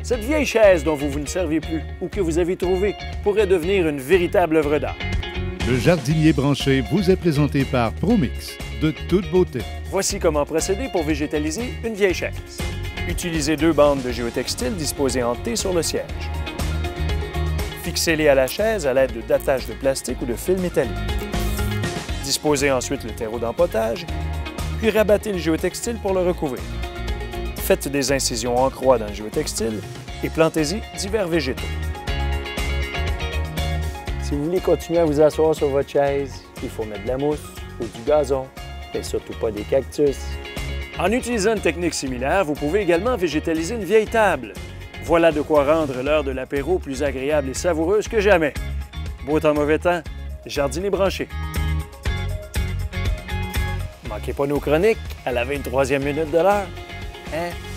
Cette vieille chaise dont vous ne servez plus ou que vous avez trouvée pourrait devenir une véritable œuvre d'art. Le jardinier branché vous est présenté par Promix, de toute beauté. Voici comment procéder pour végétaliser une vieille chaise. Utilisez 2 bandes de géotextile disposées en T sur le siège. Fixez-les à la chaise à l'aide d'attaches de plastique ou de fil métallique. Disposez ensuite le terreau d'empotage, puis rabattez le géotextile pour le recouvrir. Faites des incisions en croix dans le géotextile et plantez-y divers végétaux. Si vous voulez continuer à vous asseoir sur votre chaise, il faut mettre de la mousse ou du gazon, mais surtout pas des cactus. En utilisant une technique similaire, vous pouvez également végétaliser une vieille table. Voilà de quoi rendre l'heure de l'apéro plus agréable et savoureuse que jamais. Beau temps, mauvais temps, jardinier branché. Manquez pas nos chroniques à la 23e minute de l'heure. Hein?